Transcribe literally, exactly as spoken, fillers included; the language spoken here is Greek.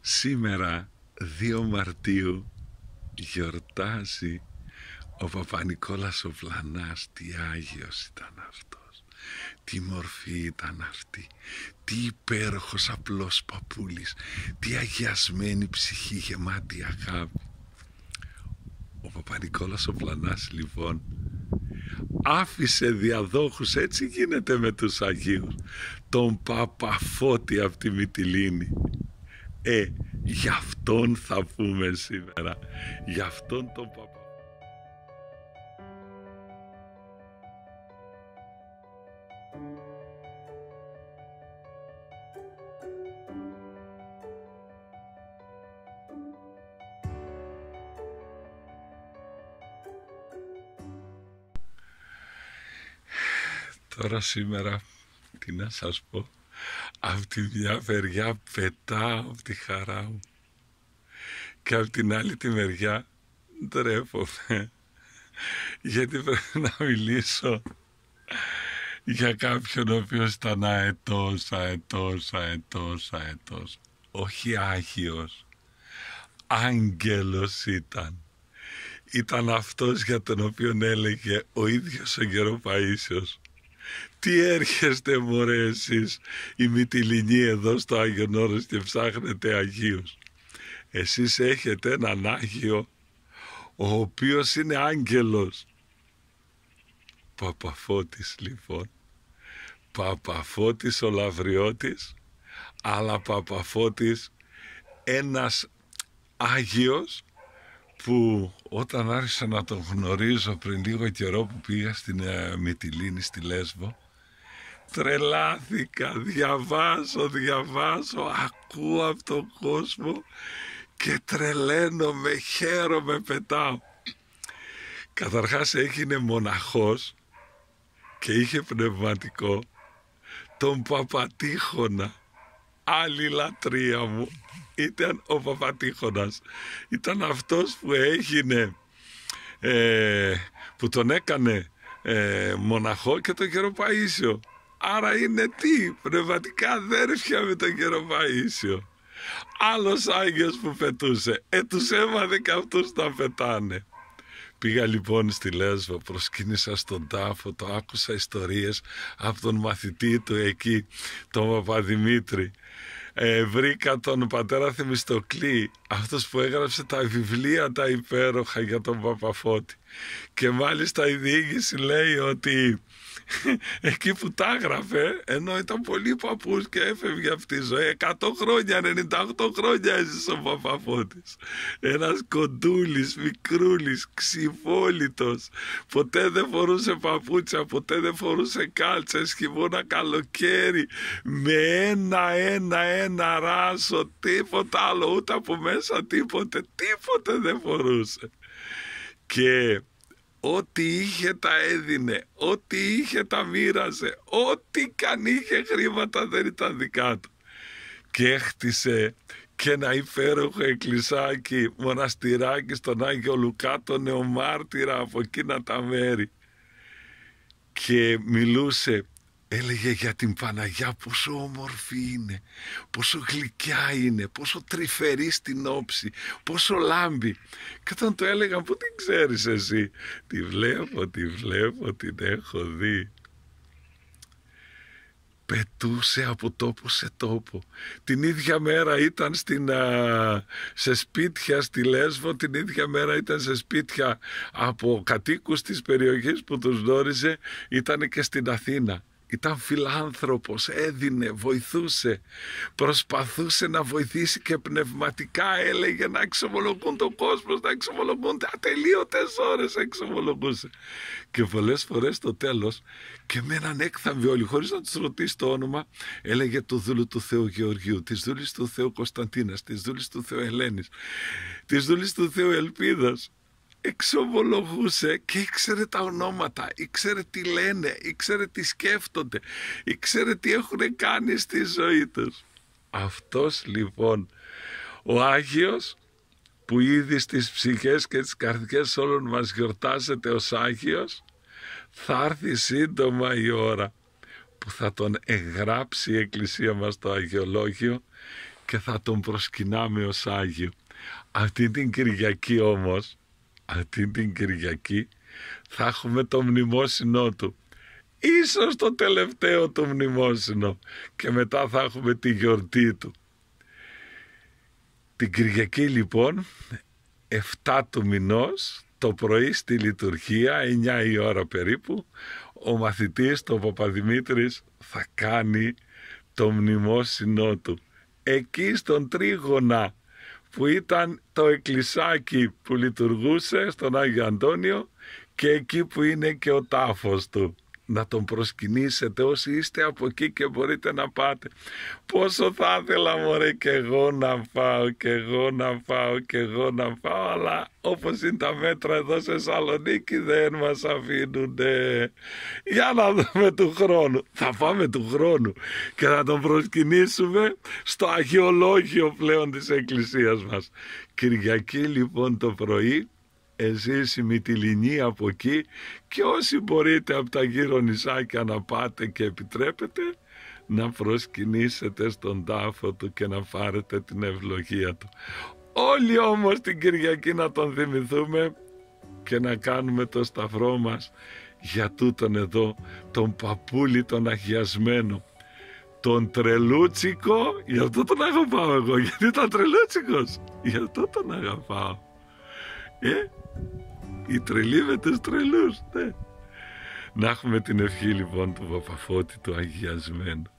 Σήμερα, δύο Μαρτίου, γιορτάζει ο Παπα-Νικόλας ο Βλανάς. Τι Άγιος ήταν αυτός, τι μορφή ήταν αυτή, τι υπέροχος απλός παππούλης, τι αγιασμένη ψυχή, γεμάτη αγάπη. Ο Παπα-Νικόλας ο Βλανάς λοιπόν άφησε διαδόχους, έτσι γίνεται με τους Αγίους, τον Παπαφώτη από τη Μυτιλήνη. Ε, γι' αυτόν θα πούμε σήμερα, γι' αυτόν τον Παπα. Τώρα σήμερα, τι να σας πω, από τη μια μεριά πετάω από τη χαρά μου και από την άλλη τη μεριά ντρέπομαι, γιατί πρέπει να μιλήσω για κάποιον ο οποίος ήταν αετός, αετός, αετός, αετός, όχι Άγιος, άγγελος ήταν. Ήταν αυτός για τον οποίο έλεγε ο ίδιος ο Γεροπαΐσιος: τι έρχεστε μωρέ εσείς οι Μυτιληνοί εδώ στο Άγιον Όρος και ψάχνετε Αγίους? Εσείς έχετε έναν Άγιο ο οποίος είναι άγγελος. Παπαφώτης λοιπόν, Παπαφώτης ο Λαυριώτης, αλλά Παπαφώτης ένας Άγιος που όταν άρχισα να τον γνωρίζω πριν λίγο καιρό που πήγα στην ε, Μυτιλήνη, στη Λέσβο, τρελάθηκα, διαβάζω, διαβάζω, ακούω από τον κόσμο και τρελαίνομαι, χαίρομαι, πετάω. Καταρχάς έγινε μοναχός και είχε πνευματικό τον Παπατήχωνα. Άλλη λατρεία μου ήταν ο Παπατήχωνας. Ήταν αυτός που έγινε, ε, που τον έκανε ε, μοναχό και τον Γεροπαΐσιο. Άρα είναι τι, πνευματικά αδέρφια με τον Γεροπαΐσιο. Άλλος Άγιος που πετούσε, ε, τους έμαθε και αυτούς να πετάνε. Πήγα λοιπόν στη Λέσβο, προσκύνησα στον τάφο, το άκουσα ιστορίες από τον μαθητή του εκεί, τον Παπαδημήτρη. Ε, βρήκα τον πατέρα Θεμιστοκλή, αυτός που έγραψε τα βιβλία τα υπέροχα για τον Παπαφώτη. Και μάλιστα η διοίκηση λέει ότι εκεί που τα έγραφε, ενώ ήταν πολύ παππούς και έφευγε αυτή η ζωή, εκατό χρόνια, ενενήντα οκτώ χρόνια έζησε ο Παπαφώτης. Ένας κοντούλης, μικρούλης, ξυφόλιτος, ποτέ δεν φορούσε παπούτσια, ποτέ δεν φορούσε κάλτσες, χειμώνα καλοκαίρι, με ένα, ένα, ένα ράσο, τίποτα άλλο, ούτε από μέσα τίποτε, τίποτε δεν φορούσε. Και ό,τι είχε τα έδινε, ό,τι είχε τα μοίραζε, ό,τι καν είχε χρήματα δεν ήταν δικά του. Και έχτισε και ένα υπέροχο εκκλησάκι, μοναστηράκι στον Άγιο Λουκά, τον Νεομάρτυρα από εκείνα τα μέρη. Και μιλούσε, έλεγε για την Παναγιά πόσο όμορφη είναι, πόσο γλυκιά είναι, πόσο τρυφερή στην όψη, πόσο λάμπει. Και όταν το έλεγα, πού την ξέρεις εσύ? Τη βλέπω, τη βλέπω, την έχω δει. Πετούσε από τόπο σε τόπο. Την ίδια μέρα ήταν στην, α, σε σπίτια στη Λέσβο, την ίδια μέρα ήταν σε σπίτια από κατοίκους της περιοχής που τους γνώριζε, ήταν και στην Αθήνα. Ήταν φιλάνθρωπος, έδινε, βοηθούσε, προσπαθούσε να βοηθήσει και πνευματικά, έλεγε να εξομολογούν τον κόσμο, να εξομολογούνται ατελείωτες ώρες, εξομολογούσε. Και πολλές φορές στο τέλος, και με έναν έκθαμβη όλοι, χωρίς να τους ρωτήσει το όνομα, έλεγε του δούλου του Θεού Γεωργίου, της δούλης του Θεού Κωνσταντίνας, της δούλης του Θεού Ελένης, της δούλης του Θεού Ελπίδας. Εξομολογούσε και ήξερε τα ονόματα, ήξερε τι λένε, ήξερε τι σκέφτονται, ήξερε τι έχουν κάνει στη ζωή τους. Αυτός λοιπόν ο Άγιος που ήδη στις ψυχές και τις καρδιές όλων μας γιορτάζεται ως Άγιος, θα έρθει σύντομα η ώρα που θα τον εγγράψει η Εκκλησία μας το Αγιολόγιο και θα τον προσκυνάμε ως Άγιο. Αυτή την Κυριακή όμως, αυτή την Κυριακή θα έχουμε το μνημόσυνό του. Ίσως το τελευταίο του μνημόσυνο και μετά θα έχουμε τη γιορτή του. Την Κυριακή λοιπόν, εφτά του μηνός, το πρωί στη λειτουργία, εννιά η ώρα περίπου, ο μαθητής, το Παπαδημήτρης, θα κάνει το μνημόσυνό του. Εκεί στον Τρίγωνα, που ήταν το εκκλησάκι που λειτουργούσε στον Άγιο Αντώνιο και εκεί που είναι και ο τάφος του. Να τον προσκυνήσετε όσοι είστε από εκεί και μπορείτε να πάτε. Πόσο θα ήθελα μωρέ και εγώ να πάω και εγώ να πάω και εγώ να πάω, αλλά όπως είναι τα μέτρα εδώ σε Σαλονίκη δεν μας αφήνουνε. Για να δούμε του χρόνου. Θα πάμε του χρόνου και θα τον προσκυνήσουμε στο αγιολόγιο πλέον της εκκλησίας μας. Κυριακή λοιπόν το πρωί, εσείς οι Μυτιληνοί από εκεί και όσοι μπορείτε από τα γύρω νησάκια να πάτε και επιτρέπετε, να προσκυνήσετε στον τάφο του και να πάρετε την ευλογία του. Όλοι όμως την Κυριακή να τον θυμηθούμε και να κάνουμε το σταυρό μας για τούτον εδώ τον παππούλη τον αγιασμένο, τον Τρελούτσικο. Γι' αυτό τον αγαπάω εγώ, γιατί ήταν τρελούτσικος, γι' αυτό τον αγαπάω. Ε, οι τρελοί με τους τρελούς, ναι. Να έχουμε την ευχή λοιπόν του Παπαφώτη του αγιασμένου.